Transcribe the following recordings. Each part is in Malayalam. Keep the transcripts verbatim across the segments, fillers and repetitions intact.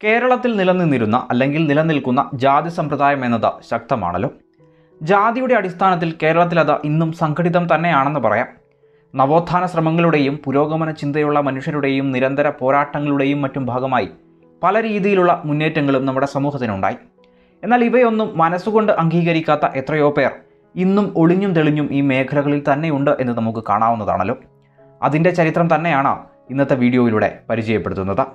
കേരളത്തിൽ നിലനിന്നിരുന്ന അല്ലെങ്കിൽ നിലനിൽക്കുന്ന ജാതി സമ്പ്രദായം എന്നത് ശക്തമാണല്ലോ. ജാതിയുടെ അടിസ്ഥാനത്തിൽ കേരളത്തിൽ അത് ഇന്നും സംഘടിതം തന്നെയാണെന്ന് പറയാം. നവോത്ഥാന ശ്രമങ്ങളുടെയും പുരോഗമന ചിന്തയുള്ള മനുഷ്യരുടെയും നിരന്തര പോരാട്ടങ്ങളുടെയും മറ്റും ഭാഗമായി പല രീതിയിലുള്ള മുന്നേറ്റങ്ങളും നമ്മുടെ സമൂഹത്തിനുണ്ടായി. എന്നാൽ ഇവയൊന്നും മനസ്സുകൊണ്ട് അംഗീകരിക്കാത്ത എത്രയോ പേർ ഇന്നും ഒളിഞ്ഞും തെളിഞ്ഞും ഈ മേഖലകളിൽ തന്നെയുണ്ട് എന്ന് നമുക്ക് കാണാവുന്നതാണല്ലോ. അതിൻ്റെ ചരിത്രം തന്നെയാണ് ഇന്നത്തെ വീഡിയോയിലൂടെ പരിചയപ്പെടുത്തുന്നത്.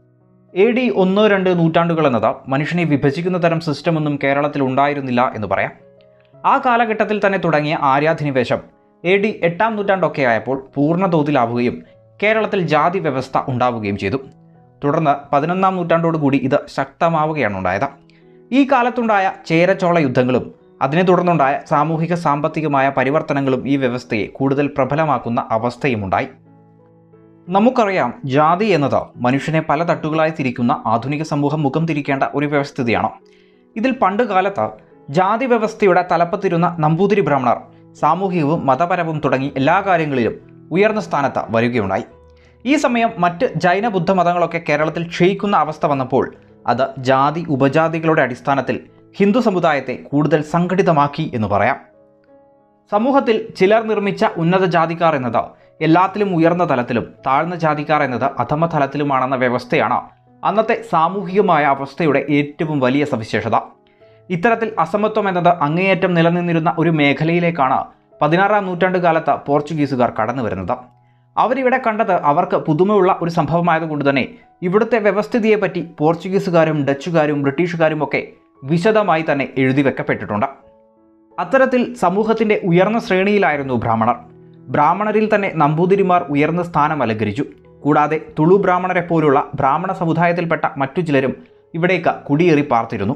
എ ഡി ഒന്നോ രണ്ട് നൂറ്റാണ്ടുകൾ എന്നത് മനുഷ്യനെ വിഭജിക്കുന്ന തരം സിസ്റ്റമൊന്നും കേരളത്തിൽ ഉണ്ടായിരുന്നില്ല എന്ന് പറയാം. ആ കാലഘട്ടത്തിൽ തന്നെ തുടങ്ങിയ ആര്യാധിനിവേശം എ ഡി എട്ടാം നൂറ്റാണ്ടൊക്കെ ആയപ്പോൾ പൂർണ്ണതോതിലാവുകയും കേരളത്തിൽ ജാതി വ്യവസ്ഥ ഉണ്ടാവുകയും ചെയ്തു. തുടർന്ന് പതിനൊന്നാം നൂറ്റാണ്ടോടുകൂടി ഇത് ശക്തമാവുകയാണ് ഉണ്ടായത്. ഈ കാലത്തുണ്ടായ ചേരചോള യുദ്ധങ്ങളും അതിനെ തുടർന്നുണ്ടായ സാമൂഹിക സാമ്പത്തികമായ പരിവർത്തനങ്ങളും ഈ വ്യവസ്ഥയെ കൂടുതൽ പ്രബലമാക്കുന്ന അവസ്ഥയുമുണ്ടായി. നമുക്കറിയാം, ജാതി എന്നത് മനുഷ്യനെ പല തട്ടുകളായി തിരിക്കുന്ന ആധുനിക സമൂഹം മുഖം തിരിക്കേണ്ട ഒരു വ്യവസ്ഥിതിയാണ്. ഇതിൽ പണ്ട് കാലത്ത് ജാതി വ്യവസ്ഥയുടെ തലപ്പത്തിരുന്ന നമ്പൂതിരി ബ്രാഹ്മണർ സാമൂഹികവും മതപരവും തുടങ്ങി എല്ലാ കാര്യങ്ങളിലും ഉയർന്ന സ്ഥാനത്ത് വരികയുണ്ടായി. ഈ സമയം മറ്റ് ജൈന ബുദ്ധ മതങ്ങളൊക്കെ കേരളത്തിൽ ക്ഷയിക്കുന്ന അവസ്ഥ വന്നപ്പോൾ അത് ജാതി ഉപജാതികളുടെ അടിസ്ഥാനത്തിൽ ഹിന്ദു സമുദായത്തെ കൂടുതൽ സംഘടിതമാക്കി എന്ന് പറയാം. സമൂഹത്തിൽ ചിലർ നിർമ്മിച്ച ഉന്നത ജാതിക്കാർ എന്നത് എല്ലാത്തിലും ഉയർന്ന തലത്തിലും താഴ്ന്ന ജാതിക്കാർ എന്നത് അധമ തലത്തിലുമാണെന്ന വ്യവസ്ഥയാണ് അന്നത്തെ സാമൂഹികമായ അവസ്ഥയുടെ ഏറ്റവും വലിയ സവിശേഷത. ഇത്തരത്തിൽ അസമത്വം എന്നത് അങ്ങേയറ്റം നിലനിന്നിരുന്ന ഒരു മേഖലയിലേക്കാണ് പതിനാറാം നൂറ്റാണ്ട് കാലത്ത് പോർച്ചുഗീസുകാർ കടന്നു വരുന്നത്. അവരിവിടെ കണ്ടത് അവർക്ക് പുതുമയുള്ള ഒരു സംഭവമായതുകൊണ്ട് തന്നെ ഇവിടുത്തെ വ്യവസ്ഥിതിയെപ്പറ്റി പോർച്ചുഗീസുകാരും ഡച്ചുകാരും ബ്രിട്ടീഷുകാരും ഒക്കെ വിശദമായി തന്നെ എഴുതി വെക്കപ്പെട്ടിട്ടുണ്ട്. അത്തരത്തിൽ സമൂഹത്തിൻ്റെ ഉയർന്ന ശ്രേണിയിലായിരുന്നു ബ്രാഹ്മണർ. ബ്രാഹ്മണരിൽ തന്നെ നമ്പൂതിരിമാർ ഉയർന്ന സ്ഥാനം അലങ്കരിച്ചു. കൂടാതെ തുളു ബ്രാഹ്മണരെ പോലുള്ള ബ്രാഹ്മണ സമുദായത്തിൽപ്പെട്ട മറ്റു ചിലരും ഇവിടേക്ക് കുടിയേറി പാർത്തിരുന്നു.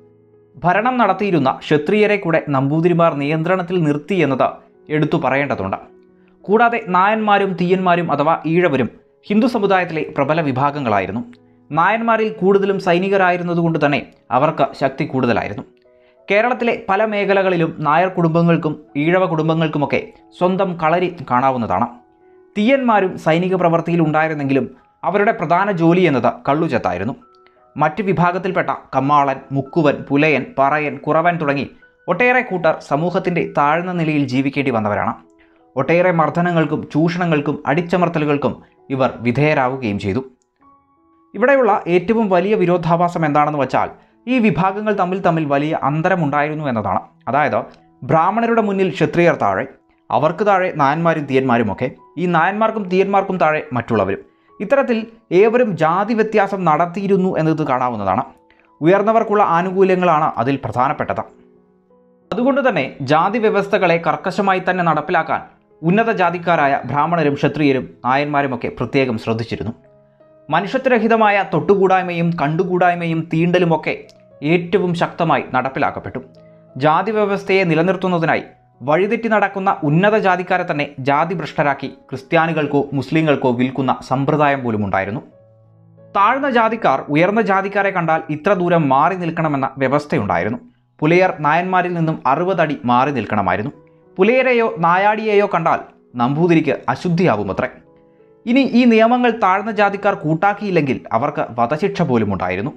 ഭരണം നടത്തിയിരുന്ന ക്ഷത്രിയരെ കൂടെ നമ്പൂതിരിമാർ നിയന്ത്രണത്തിൽ നിർത്തി എന്നത് എടുത്തു പറയേണ്ടതുണ്ട്. കൂടാതെ നായന്മാരും തീയന്മാരും അഥവാ ഈഴവരും ഹിന്ദു സമുദായത്തിലെ പ്രബല വിഭാഗങ്ങളായിരുന്നു. നായന്മാരിൽ കൂടുതലും സൈനികരായിരുന്നതുകൊണ്ട് തന്നെ അവർക്ക് ശക്തി കൂടുതലായിരുന്നു. കേരളത്തിലെ പല മേഖലകളിലും നായർ കുടുംബങ്ങൾക്കും ഈഴവ കുടുംബങ്ങൾക്കുമൊക്കെ സ്വന്തം കളരി കാണാവുന്നതാണ്. തീയന്മാരും സൈനിക പ്രവൃത്തിയിൽ ഉണ്ടായിരുന്നെങ്കിലും അവരുടെ പ്രധാന ജോലി എന്നത് കള്ളുചെത്തായിരുന്നു. മറ്റ് വിഭാഗത്തിൽപ്പെട്ട കമ്മാളൻ, മുക്കുവൻ, പുലയൻ, പറയൻ, കുറവൻ തുടങ്ങി ഒട്ടേറെ കൂട്ടർ സമൂഹത്തിൻ്റെ താഴ്ന്ന നിലയിൽ ജീവിക്കേണ്ടി വന്നവരാണ്. ഒട്ടേറെ മർദ്ദനങ്ങൾക്കും ചൂഷണങ്ങൾക്കും അടിച്ചമർത്തലുകൾക്കും ഇവർ വിധേയരാവുകയും ചെയ്തു. ഇവിടെയുള്ള ഏറ്റവും വലിയ വിരോധാഭാസം എന്താണെന്ന് വെച്ചാൽ ഈ വിഭാഗങ്ങൾ തമ്മിൽ തമ്മിൽ വലിയ അന്തരമുണ്ടായിരുന്നു എന്നതാണ്. അതായത് ബ്രാഹ്മണരുടെ മുന്നിൽ ക്ഷത്രിയർ താഴെ, അവർക്ക് താഴെ നായന്മാരും തീയന്മാരുമൊക്കെ, ഈ നായന്മാർക്കും തീയന്മാർക്കും താഴെ മറ്റുള്ളവരും. ഇത്തരത്തിൽ ഏവരും ജാതി വ്യത്യാസം നടത്തിയിരുന്നു എന്നത് കാണാവുന്നതാണ്. ഉയർന്നവർക്കുള്ള ആനുകൂല്യങ്ങളാണ് അതിൽ പ്രധാനപ്പെട്ടത്. അതുകൊണ്ട് തന്നെ ജാതി വ്യവസ്ഥകളെ കർക്കശമായി തന്നെ നടപ്പിലാക്കാൻ ഉന്നത ജാതിക്കാരായ ബ്രാഹ്മണരും ക്ഷത്രിയരും നായന്മാരുമൊക്കെ പ്രത്യേകം ശ്രദ്ധിച്ചിരുന്നു. മനുഷ്യത്വരഹിതമായ തൊട്ടുകൂടായ്മയും കണ്ടുകൂടായ്മയും തീണ്ടലുമൊക്കെ ഏറ്റവും ശക്തമായി നടപ്പിലാക്കപ്പെട്ടു. ജാതി വ്യവസ്ഥയെ നിലനിർത്തുന്നതിനായി വഴിതെറ്റി നടക്കുന്ന ഉന്നത ജാതിക്കാരെ തന്നെ ജാതി ഭ്രഷ്ടരാക്കി ക്രിസ്ത്യാനികൾക്കോ മുസ്ലിങ്ങൾക്കോ വിൽക്കുന്ന സമ്പ്രദായം പോലും ഉണ്ടായിരുന്നു. താഴ്ന്ന ജാതിക്കാർ ഉയർന്ന ജാതിക്കാരെ കണ്ടാൽ ഇത്ര ദൂരം മാറി നിൽക്കണമെന്ന വ്യവസ്ഥയുണ്ടായിരുന്നു. പുലയർ നായന്മാരിൽ നിന്നും അറുപതടി മാറി നിൽക്കണമായിരുന്നു. പുലയരെയോ നായാടിയെയോ കണ്ടാൽ നമ്പൂതിരിക്ക് അശുദ്ധിയാവുമത്രേ. ഇനി ഈ നിയമങ്ങൾ താഴ്ന്ന ജാതിക്കാർ കൂട്ടാക്കിയില്ലെങ്കിൽ അവർക്ക് വധശിക്ഷ പോലും ഉണ്ടായിരുന്നു.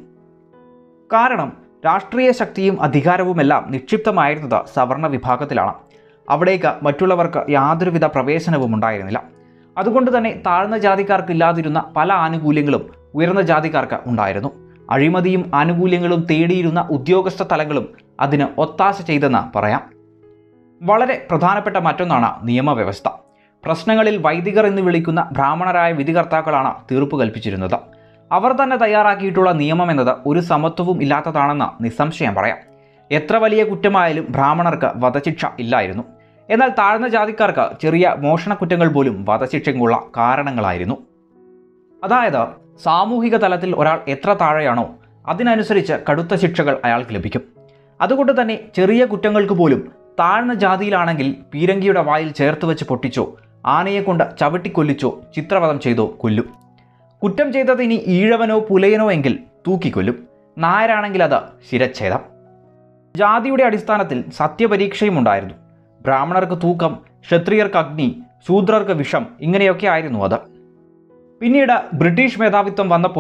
കാരണം രാഷ്ട്രീയ ശക്തിയും അധികാരവുമെല്ലാം നിക്ഷിപ്തമായിരുന്നത് സവർണ വിഭാഗത്തിലാണ്. അവിടേക്ക് മറ്റുള്ളവർക്ക് യാതൊരുവിധ പ്രവേശനവും ഉണ്ടായിരുന്നില്ല. അതുകൊണ്ട് തന്നെ താഴ്ന്ന ജാതിക്കാർക്ക് ഇല്ലാതിരുന്ന പല ആനുകൂല്യങ്ങളും ഉയർന്ന ജാതിക്കാർക്ക് ഉണ്ടായിരുന്നു. അഴിമതിയും ആനുകൂല്യങ്ങളും തേടിയിരുന്ന ഉദ്യോഗസ്ഥ തലങ്ങളും അതിന് ഒത്താശ ചെയ്തെന്ന് പറയാം. വളരെ പ്രധാനപ്പെട്ട മറ്റൊന്നാണ് നിയമവ്യവസ്ഥ. പ്രശ്നങ്ങളിൽ വൈദികർ എന്ന് വിളിക്കുന്ന ബ്രാഹ്മണരായ വിധികർത്താക്കളാണ് തീർപ്പ് കൽപ്പിച്ചിരുന്നത്. അവർ തന്നെ തയ്യാറാക്കിയിട്ടുള്ള നിയമം എന്നത് ഒരു സമത്വവും ഇല്ലാത്തതാണെന്ന് നിസ്സംശയം പറയാം. എത്ര വലിയ കുറ്റമായാലും ബ്രാഹ്മണർക്ക് വധശിക്ഷ ഇല്ലായിരുന്നു. എന്നാൽ താഴ്ന്ന ജാതിക്കാർക്ക് ചെറിയ മോഷണക്കുറ്റങ്ങൾ പോലും വധശിക്ഷയ്ക്കുള്ള കാരണങ്ങളായിരുന്നു. അതായത് സാമൂഹിക തലത്തിൽ ഒരാൾ എത്ര താഴെയാണോ അതിനനുസരിച്ച് കടുത്ത ശിക്ഷകൾ അയാൾക്ക് ലഭിക്കും. അതുകൊണ്ട് തന്നെ ചെറിയ കുറ്റങ്ങൾക്ക് പോലും താഴ്ന്ന ജാതിയിലാണെങ്കിൽ പീരങ്കിയുടെ വായിൽ ചേർത്ത് വെച്ച് പൊട്ടിച്ചോ, ആനയെ കൊണ്ട് ചവിട്ടിക്കൊല്ലിച്ചോ, ചിത്രവധം ചെയ്തോ കൊല്ലും. കുറ്റം ചെയ്തത് ഇനി ഈഴവനോ പുലയനോ എങ്കിൽ തൂക്കിക്കൊല്ലും. നായരാണെങ്കിൽ അത് ശിരച്ഛേദം. ജാതിയുടെ അടിസ്ഥാനത്തിൽ സത്യപരീക്ഷയും ഉണ്ടായിരുന്നു. ബ്രാഹ്മണർക്ക് തൂക്കം, ക്ഷത്രിയർക്ക് അഗ്നി, ശൂദ്രർക്ക് വിഷം, ഇങ്ങനെയൊക്കെ ആയിരുന്നു അത്. പിന്നീട് ബ്രിട്ടീഷ് മേധാവിത്വം വന്നപ്പോഴും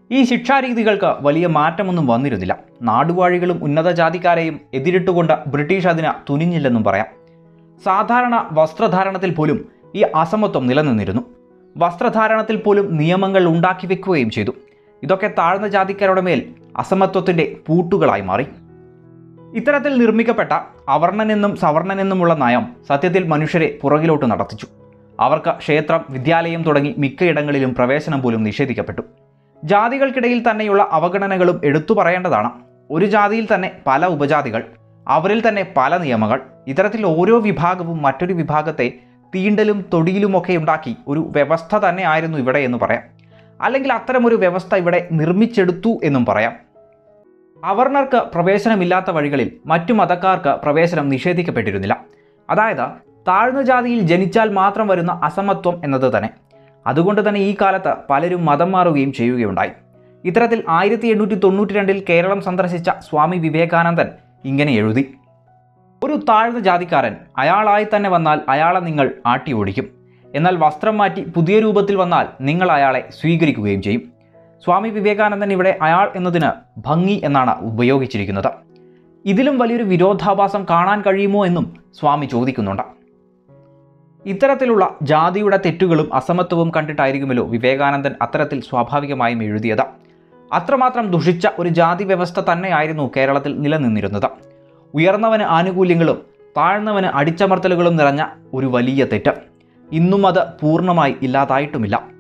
ഈ ശിക്ഷാരീതികൾക്ക് വലിയ മാറ്റമൊന്നും വന്നിരുന്നില്ല. നാടുവാഴികളും ഉന്നത ജാതിക്കാരെയും എതിരിട്ടുകൊണ്ട് ബ്രിട്ടീഷ് അതിന് തുനിഞ്ഞില്ലെന്നും പറയാം. സാധാരണ വസ്ത്രധാരണത്തിൽ പോലും ഈ അസമത്വം നിലനിന്നിരുന്നു. വസ്ത്രധാരണത്തിൽ പോലും നിയമങ്ങൾ ഉണ്ടാക്കി വെക്കുകയും ചെയ്തു. ഇതൊക്കെ താഴ്ന്ന ജാതിക്കാരുടെ മേൽ അസമത്വത്തിൻ്റെ പൂട്ടുകളായി മാറി. ഇത്തരത്തിൽ നിർമ്മിക്കപ്പെട്ട അവർണനെന്നും സവർണനെന്നുമുള്ള നയം സത്യത്തിൽ മനുഷ്യരെ പുറകിലോട്ട് നടത്തിച്ചു. അവർക്ക് ക്ഷേത്രം, വിദ്യാലയം തുടങ്ങി മിക്കയിടങ്ങളിലും പ്രവേശനം പോലും നിഷേധിക്കപ്പെട്ടു. ജാതികൾക്കിടയിൽ തന്നെയുള്ള അവഗണനകളും എടുത്തു പറയേണ്ടതാണ്. ഒരു ജാതിയിൽ തന്നെ പല ഉപജാതികൾ, അവരിൽ തന്നെ പല നിയമങ്ങൾ. ഇത്തരത്തിൽ ഓരോ വിഭാഗവും മറ്റൊരു വിഭാഗത്തെ തീണ്ടലും തൊടിയിലുമൊക്കെ ഉണ്ടാക്കി ഒരു വ്യവസ്ഥ തന്നെ ആയിരുന്നു ഇവിടെ എന്ന് പറയാം. അല്ലെങ്കിൽ അത്തരമൊരു വ്യവസ്ഥ ഇവിടെ നിർമ്മിച്ചെടുത്തു എന്നും പറയാം. അവർണർക്ക് പ്രവേശനമില്ലാത്ത വഴികളിൽ മറ്റു മതക്കാർക്ക് പ്രവേശനം നിഷേധിക്കപ്പെട്ടിരുന്നില്ല. അതായത് താഴ്ന്ന ജാതിയിൽ ജനിച്ചാൽ മാത്രം വരുന്ന അസമത്വം എന്നത് തന്നെ. അതുകൊണ്ട് തന്നെ ഈ കാലത്ത് പലരും മതം മാറുകയും ചെയ്യുകയുണ്ടായി. ഇത്തരത്തിൽ ആയിരത്തി എണ്ണൂറ്റി തൊണ്ണൂറ്റി രണ്ടിൽ കേരളം സന്ദർശിച്ച സ്വാമി വിവേകാനന്ദൻ ഇങ്ങനെ എഴുതി: ഒരു താഴ്ന്ന ജാതിക്കാരൻ അയാളായി തന്നെ വന്നാൽ അയാളെ നിങ്ങൾ ആട്ടി ഓടിക്കും. എന്നാൽ വസ്ത്രം മാറ്റി പുതിയ രൂപത്തിൽ വന്നാൽ നിങ്ങൾ അയാളെ സ്വീകരിക്കുകയും ചെയ്യും. സ്വാമി വിവേകാനന്ദൻ ഇവിടെ അയാൾ എന്നതിന് ഭംഗി എന്നാണ് ഉപയോഗിച്ചിരിക്കുന്നത്. ഇതിലും വലിയൊരു വിരോധാഭാസം കാണാൻ കഴിയുമോ എന്നും സ്വാമി ചോദിക്കുന്നുണ്ട്. ഇത്തരത്തിലുള്ള ജാതിയുടെ തെറ്റുകളും അസമത്വവും കണ്ടിട്ടായിരിക്കുമല്ലോ വിവേകാനന്ദൻ അത്തരത്തിൽ സ്വാഭാവികമായും എഴുതിയത്. അത്രമാത്രം ദുഷിച്ച ഒരു ജാതി വ്യവസ്ഥ തന്നെയായിരുന്നു കേരളത്തിൽ നിലനിന്നിരുന്നത്. ഉയർന്നവന് ആനുകൂല്യങ്ങളും താഴ്ന്നവന് അടിച്ചമർത്തലുകളും നിറഞ്ഞ ഒരു വലിയ തെറ്റ്. ഇന്നും അത് പൂർണ്ണമായി ഇല്ലാതായിട്ടുമില്ല.